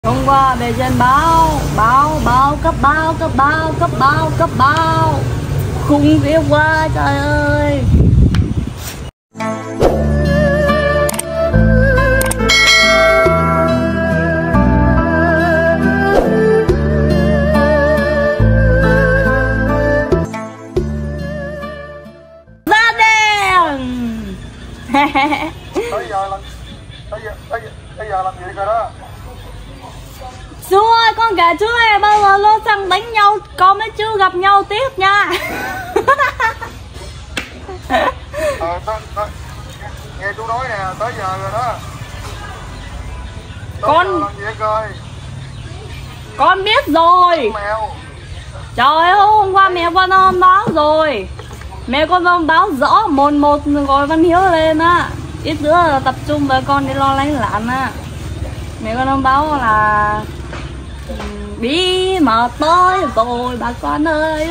Hôm qua bề trên báo cấp báo khủng khiếp quá trời ơi. Ra đèn. Bây giờ làm gì rồi đó? Chú ơi, con kể chú này bao giờ lô xăng đánh nhau con mấy chú gặp nhau tiếp nha. Nghe chú nói nè, tới giờ rồi đó. Con làm gì coi? Con biết rồi. Mèo. Trời ơi, hôm qua mẹ con thông báo rồi. Mẹ con thông báo rõ một gọi Văn Hiếu lên á. Ít nữa là tập trung với con để lo lánh lạn á. Mẹ con thông báo là bí mật tới rồi bà con ơi.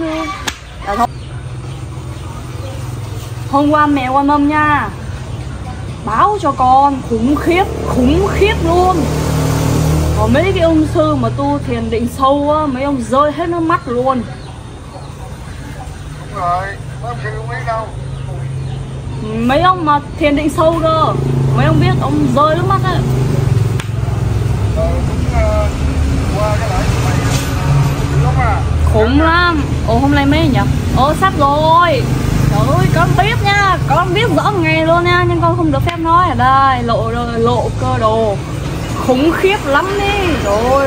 Hôm qua mẹ quan âm nha, báo cho con khủng khiếp luôn. Còn mấy cái ông sư mà tu thiền định sâu á, mấy ông rơi hết nước mắt luôn. Đúng rồi, mấy ông sư không biết đâu. Mấy ông mà thiền định sâu cơ, mấy ông biết ông rơi nước mắt á. Qua cái lại mày lắm à. Khủng lắm. Ồ, hôm nay mấy nhỉ? Ồ, sắp rồi. Trời ơi, con biết nha, con biết rõ ngày luôn nha, nhưng con không được phép nói ở đây, lộ cơ đồ. Khủng khiếp lắm đi rồi.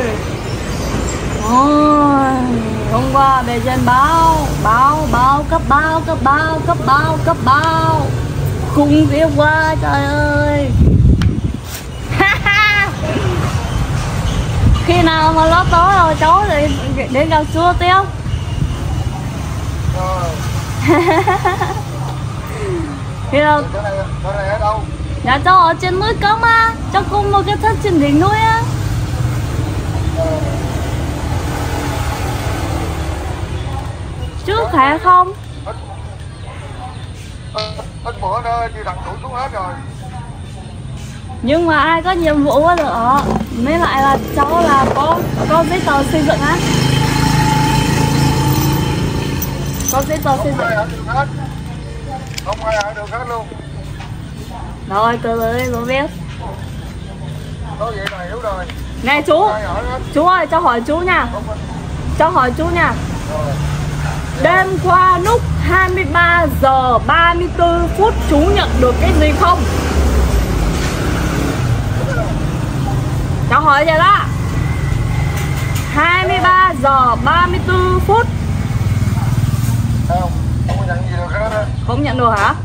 Ôi, hôm qua bề trên báo cấp báo khủng khiếp quá trời ơi. Khi nào mà nó tới rồi cháu thì đến gặp chú tiếp. Khi nào Chỗ này ở đâu? dạ cháu ở trên núi Cấm á, cháu cùng một cái thất trên đỉnh núi á. Chú khỏe không? Ít bữa nữa chị đặt tủ xuống hết rồi. Nhưng mà ai có nhiệm vụ quá được ở. Mới lại là cháu là có giấy tờ xây dựng á. Có giấy tờ xây dựng. Không ai ở được hết. Không ai ở được hết luôn. Rồi từ từ đi cô biết. Nói vậy là hiểu rồi. Này chú ơi cho hỏi chú nha. Cho hỏi chú nha. Đêm qua lúc 23 giờ 34 phút chú nhận được cái gì không? Cháu hỏi vậy đó. 23 giờ 34 phút. Không có nhận gì được hết á. Không nhận được hả?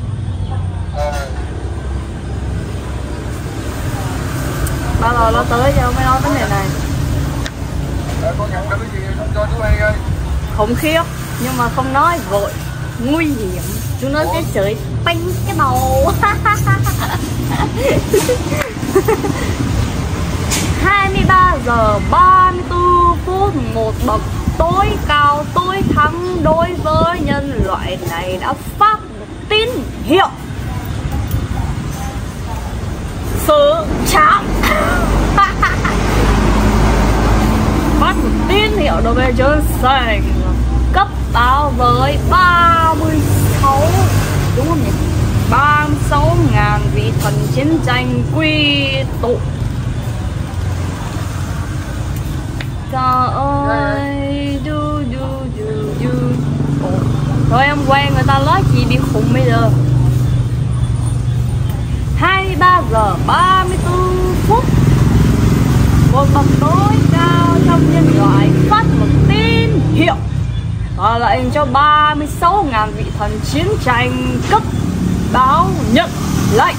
Bao giờ nó tới giờ mới nói vấn đề này. Con nhận được cái gì không cho chú hay ơi. Khủng khiếp, nhưng mà không nói vội. Nguy hiểm. Chú nói cái chửi banh cái đầu. 23 giờ 34 phút, một bậc tối cao tối thắng đối với nhân loại này đã phát tín hiệu sự chạm. Phát một tín hiệu đối với trên sảnh cấp báo với 36, đúng không nhỉ? 36.000 vị thần chiến tranh quy tụ. Trời ơi, Thôi em quen người ta nói chị bị khùng bây giờ. 23 giờ 34 phút, một bậc tối cao trong nhân loại phát một tín hiệu và lệnh cho 36.000 vị thần chiến tranh cấp báo nhận lệnh.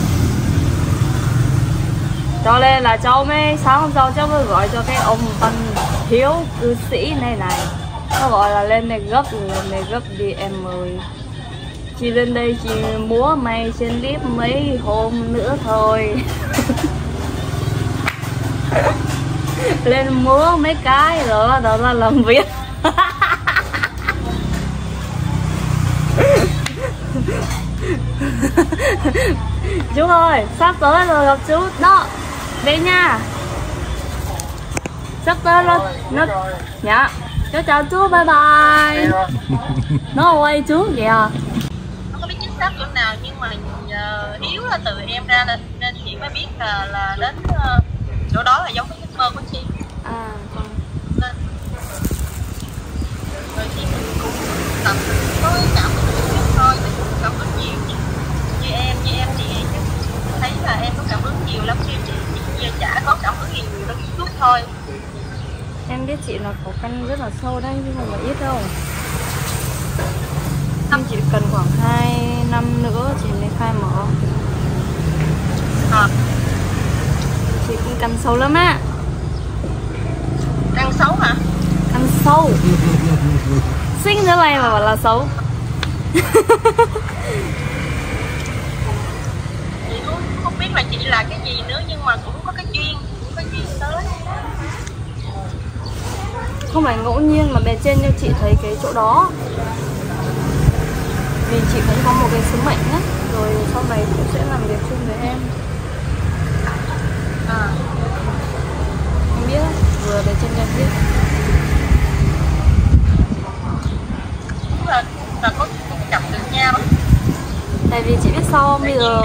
Cho nên là cháu mới sáng hôm sau cháu mới gọi cho cái ông Văn Hiếu cư sĩ này. Nó gọi là lên đây gấp đi em ơi. Chị lên đây chị múa may trên clip mấy hôm nữa thôi. Lên múa mấy cái rồi bắt đầu ra làm việc. Chú ơi, sắp tới rồi gặp chú đó. Đây nha. sắp tới nó dạ cháu chào chú, bye bye. Nó quay chú kìa. Không có biết chính xác chỗ nào nhưng mà Hiếu là từ em ra nên chị mới biết là đến chỗ đó là giống cái giấc mơ của chị. À vâng. Nên rồi chị cũng tập có cảm hứng chút thôi, chứ không cảm hứng nhiều như em thì thấy là em có cảm hứng nhiều lắm, chứ chị chả có cảm hứng gì nhiều đâu, chút thôi. Em biết chị là khó khăn rất là sâu đấy chứ không phải ít đâu. Nhưng chị cần khoảng 2 năm nữa chị mới khai mở. Chị cũng cần sâu lắm á. Đang xấu hả? Ăn sâu. Xinh thế này mà bảo là xấu. Chị cũng không biết là chị là cái gì nữa, nhưng mà cũng có cái duyên, tới. Không phải ngẫu nhiên mà bề trên cho chị thấy cái chỗ đó. Vì chị cũng có một cái sứ mệnh á, rồi sau này cũng sẽ làm việc chung với em. Em biết á, vừa bề trên cho em biết. Là có chậm được nhau. Tại vì chị biết sao không, bây giờ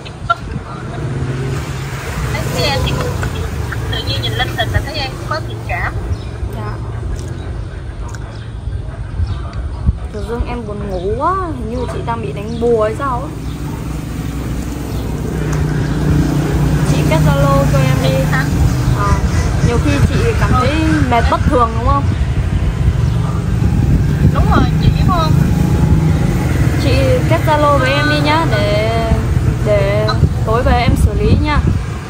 thấy em thì tự nhiên nhìn lên hình là thấy em cũng có tình cảm. dạ. Tự dưng em buồn ngủ quá, hình như chị đang bị đánh bùa hay sao á. Chị kết Zalo cho em đi. Nhiều khi chị cảm thấy mệt bất thường đúng không? Đúng rồi, chị biết không? Chị kết Zalo với em đi nhá, để tối về em xử lý nha.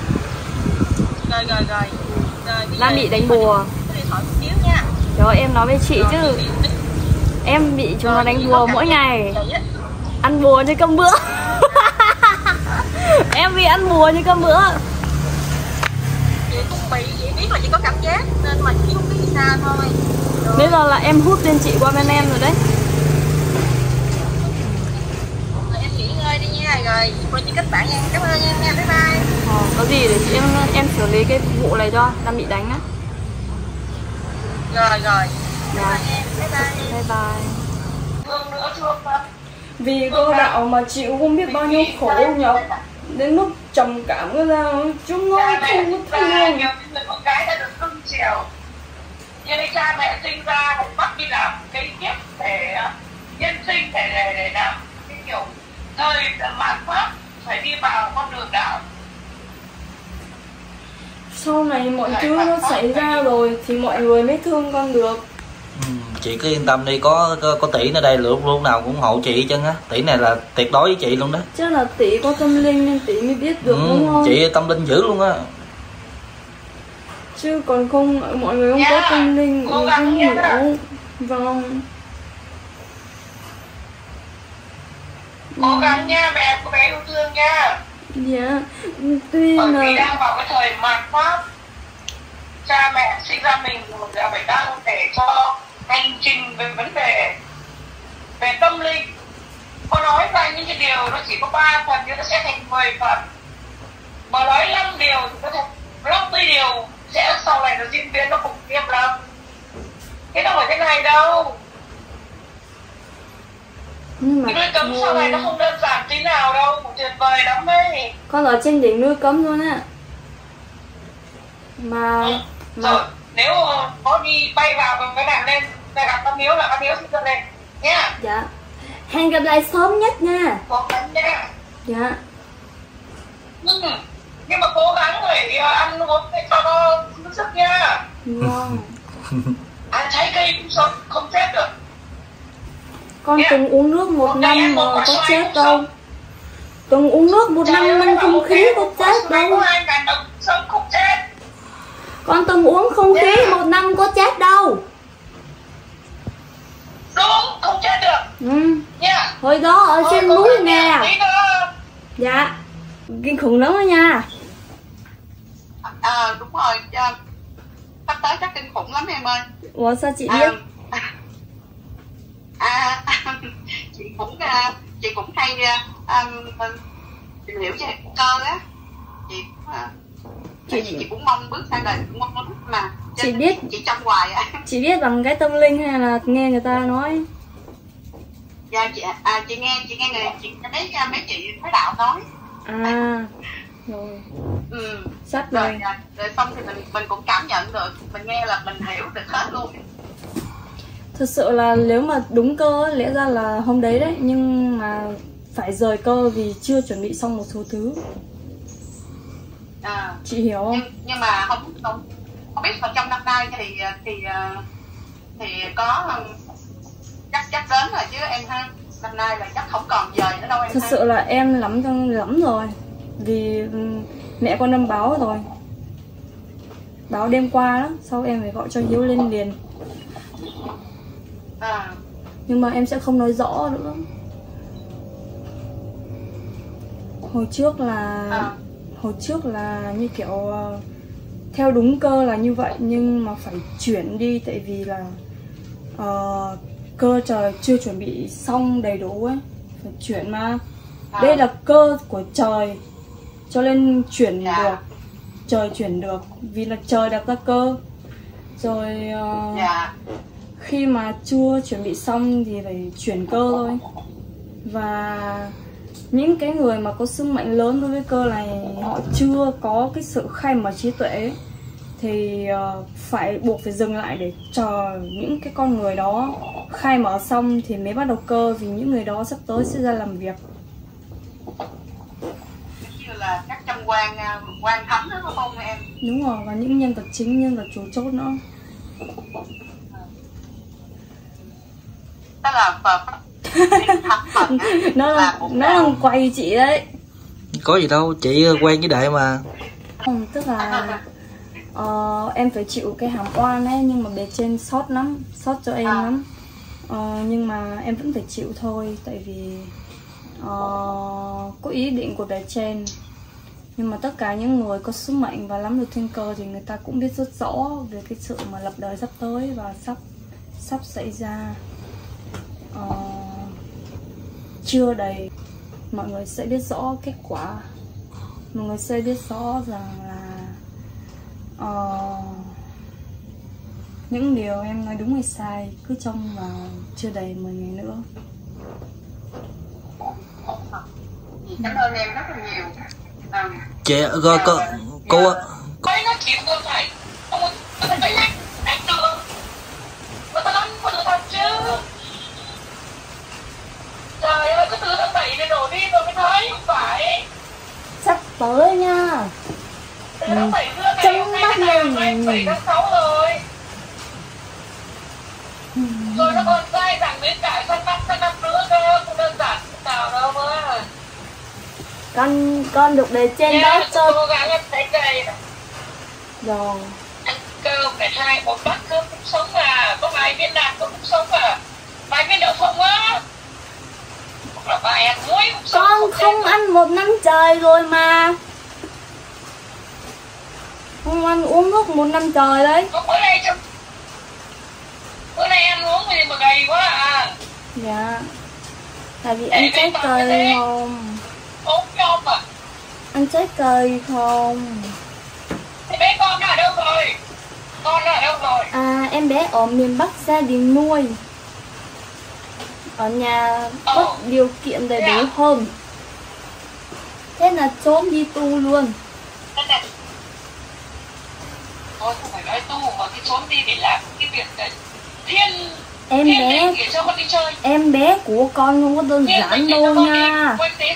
Rồi. Đang bị đánh bùa. Trời, em nói với chị chứ. Em bị chúng nó đánh bùa mỗi ngày. Ăn bùa như cơm bữa. Em bị ăn bùa như cơm bữa. Chị cũng bị, chị biết là chị có cảm giác nên mà chị không biết gì sao thôi. Bây giờ là em hút bên chị qua bên em rồi đấy. Em nghỉ ngơi đi nha, rồi chị kết bạn nha, cảm ơn em nha, bye bye. Có gì để chị em xử lý cái vụ này cho, đang bị đánh á. Rồi. Dạ. Bye bye. Bye bye. Thương. Vì cô đạo mà chịu không biết bao nhiêu khổ nhọc, đến lúc trầm cảm cái ra chúng nó không có thương. Nhiều người con gái đã được cưng chiều, cho nên cha mẹ sinh ra cũng bắt đi làm cái kiếp để nhân sinh để làm cái kiểu thời mạt Pháp phải đi vào con đường đạo. Sau này mọi thứ nó xảy ra rồi thì mọi người mới thương con được. Chị cứ yên tâm đi, có tỷ ở đây lúc nào cũng ủng hộ chị chân á. Tỷ này là tuyệt đối với chị luôn đó. Chắc là tỷ có tâm linh nên tỷ mới biết được đúng không? Chị tâm linh dữ luôn á. Chứ còn không, mọi người không có tâm linh không hiểu. Vâng. Cố gắng nha, mẹ của bé yêu thương nha. Dạ. Tuy bởi là vì đang vào cái thời mạt Pháp, cha mẹ sinh ra mình là phải đang để cho hành trình về vấn đề về tâm linh. Có nói ra những cái điều nó chỉ có 3 phần nhưng nó sẽ thành 10 phần, mà nói 5 điều thì nó thành 50 điều, sẽ sau này nó diễn biến nó khủng khiếp lắm. Thế đâu phải thế này đâu. nhưng mà Cái nuôi cấm sau này nó không đơn giản tí nào đâu, tuyệt vời lắm đấy. con ở trên đỉnh nuôi cấm luôn á. Mà Rồi, nếu có đi bay vào cái đàn lên, lại gặp con Hiếu là con Hiếu xin cho lên nha. dạ. Hẹn gặp lại sớm nhất nha. Cố gắng nha. Dạ. Nhưng mà cố gắng phải ăn uống để cho nó sức nha. Vâng. Ăn trái cây cũng sống, không chết được. Con từng uống nước 1 năm mà có chết đâu. Từng uống nước 1 năm mang không khí có chết đâu. Sống không chết. Con từng uống không khí 1 năm có chết đâu. Đúng, không chết được. Nha. Hồi đó ở trên núi nè. Dạ. Kinh khủng lắm đó nha. Đúng rồi. Sắp tới chắc kinh khủng lắm em ơi. Ủa sao chị biết? Chị cũng hay tìm hiểu về cơ á. Chị cũng mong bước sang đời, cũng mong nó mà chị trong hoài ạ. Chị biết bằng cái tâm linh hay là nghe người ta nói? Dạ chị nghe chị thấy mấy chị thấy đạo nói. À rồi. Sắp rồi. Rồi xong thì mình cũng cảm nhận được, mình nghe là mình hiểu được hết luôn. Thật sự là nếu mà đúng cơ lẽ ra là hôm đấy đấy, nhưng mà phải rời cơ vì chưa chuẩn bị xong một số thứ. Chị hiểu không? Nhưng mà không biết là trong năm nay thì có chắc đến rồi chứ em ha. Năm nay là chắc không còn dời nữa đâu em. Thật sự là em lắm rồi. Vì mẹ con Năm báo rồi. Báo đêm qua đó, sau em phải gọi cho Hiếu lên liền. Nhưng mà em sẽ không nói rõ nữa. Hồi trước là như kiểu theo đúng cơ là như vậy, nhưng mà phải chuyển đi tại vì là cơ trời chưa chuẩn bị xong đầy đủ ấy, phải chuyển mà. Đây là cơ của trời cho nên chuyển được, trời chuyển được vì là trời đặt ra cơ rồi. Khi mà chưa chuẩn bị xong thì phải chuyển cơ thôi. Và những cái người mà có sức mạnh lớn đối với cơ này, họ chưa có cái sự khai mở trí tuệ ấy, thì phải buộc phải dừng lại để chờ những cái con người đó khai mở xong thì mới bắt đầu cơ. Vì những người đó sắp tới sẽ ra làm việc. Như là các trăm quan thánh đó đúng không em? Đúng rồi, và những nhân vật chính, nhân vật chủ chốt nữa. Đó là nó đang quay chị đấy. Có gì đâu, chị quen với Đại mà. Không, tức là em phải chịu cái hàm oan ấy, nhưng mà bề trên sót cho em lắm. Nhưng mà em vẫn phải chịu thôi, tại vì có ý định của bề trên. Nhưng mà tất cả những người có sức mạnh và nắm được thiên cơ thì người ta cũng biết rất rõ về cái sự mà lập đời sắp tới và sắp xảy ra. Chưa đầy mọi người sẽ biết rõ kết quả, mọi người sẽ biết rõ rằng là những điều em nói đúng hay sai cứ trong vào chưa đầy 10 ngày nữa. Cảm ơn em rất là nhiều. Chị cô nó chịu vừa phải không phải lách được mà tao nói có được thật chứ. Trời ơi, có từ tháng 7 này đổ đi rồi mới thấy, không phải. Sắp tới nha. Từ tháng 7 nữa này, hôm nay là 7 tháng 6 rồi. Rồi nó còn dai dẳng đến cả sang năm nữa cơ, không đơn giản nào đâu mà. Con được bề trên đó cho. Cố gắng ăn thấy cây. Rồi. Ăn cơm để 2-1 bát cơm cũng sống mà, có vài viên đạn cũng sống mà. Vài viên đậu phộng á. Là vài ăn muối cũng sống. Con không ăn 1 năm trời rồi mà. Không ăn uống nước 1 năm trời đấy. Bữa nay ăn uống gì mà gầy quá à. Dạ. Tại vì ăn trái cây không. Ốm nhom à. Ăn trái cây không. Thế bé con nó ở đâu rồi? Con nó ở đâu rồi? À, em bé ở miền Bắc gia đình nuôi. Ở nhà có điều kiện đầy đủ hơn. Thế là trốn đi tu luôn. Thôi không phải nói tu mà cái trốn đi để làm cái việc đấy. Em bé của con không có đơn giản đâu nha.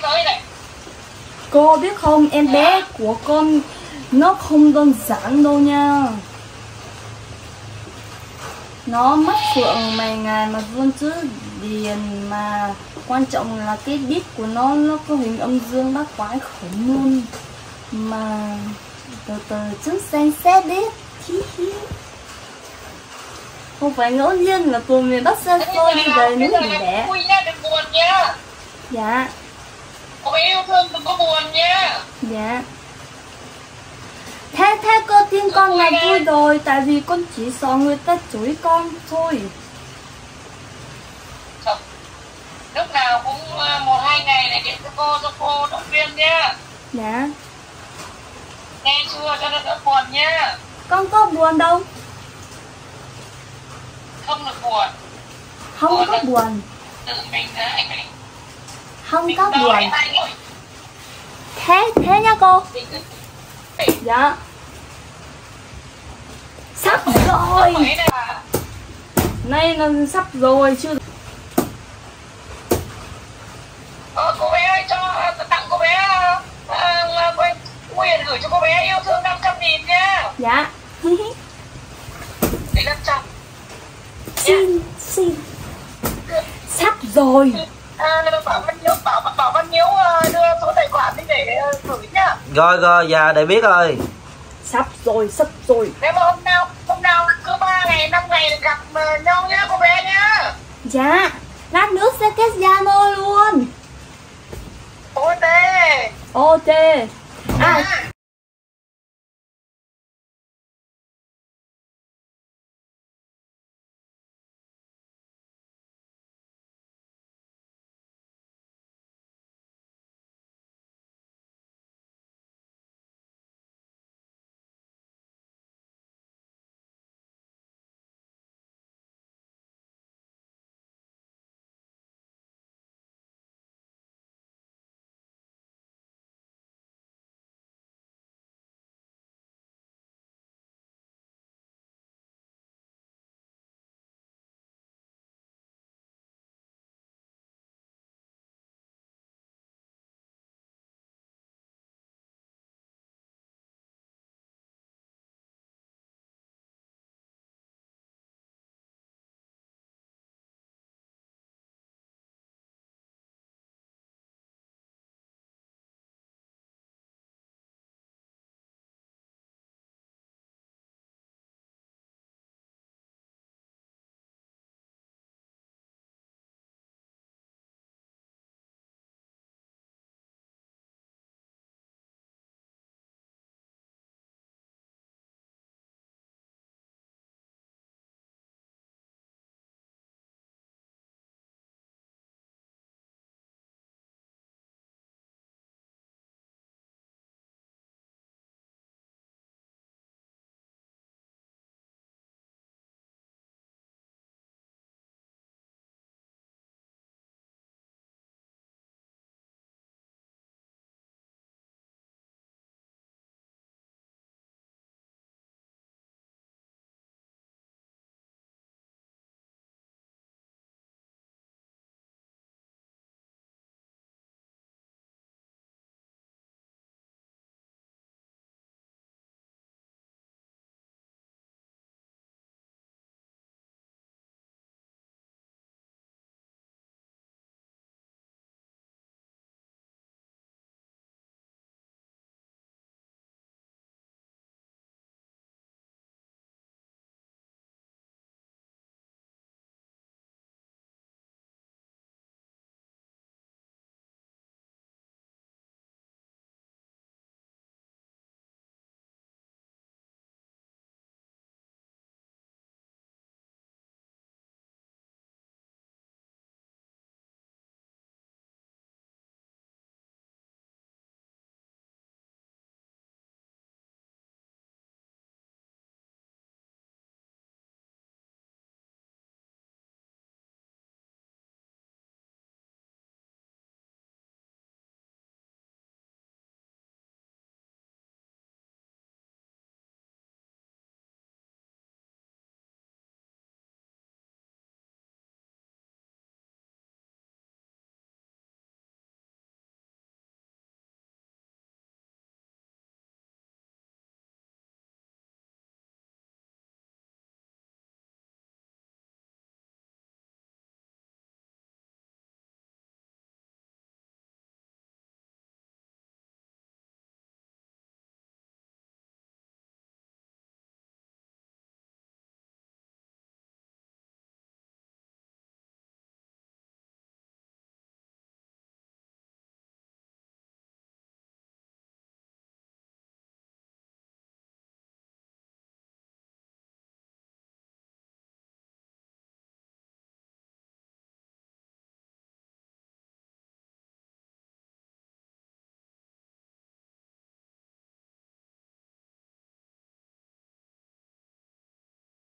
Cô biết không, em bé của con nó không đơn giản đâu nha. Nó mắt phượng mày ngài mà vươn chữ điền, mà quan trọng là cái đít của nó có hình âm dương bát quái khủng luôn. Mà từ từ chứ xem xét đi. Không phải ngẫu nhiên là từ miền Bắc xa xôi đi về núi Hình Đẻ. Vui nha, đừng buồn nha. Dạ. Cô yêu thương đừng có buồn nha. Dạ. Thế cô tin con là vui rồi, tại vì con chỉ sợ người ta chửi con thôi. Không. Lúc nào cũng 1-2 ngày này điện cho cô động viên nha. Dạ. Nghe chưa, cho nó đỡ buồn nha. Con có buồn đâu. không được buồn. Không có buồn. Tự mình ra mình Không mình có nói buồn. anh ơi. Thế nha cô. Mình cứ Dạ. Sắp rồi. mấy này là Nay là sắp rồi chưa. cô bé ơi, cho tặng cô bé Quyền gửi cho cô bé yêu thương 500.000 nha. Dạ. Để 500. Xin. Sắp rồi. Bảo Văn Hiếu đưa số tài khoản đi để gửi nhá. Rồi dạ để biết rồi. Sắp rồi. Nếu mà hôm nào cứ 3 ngày 5 ngày gặp nhau nhá cô bé nhá. Dạ. Lát nữa sẽ kết Zalo luôn. OT. OT. À,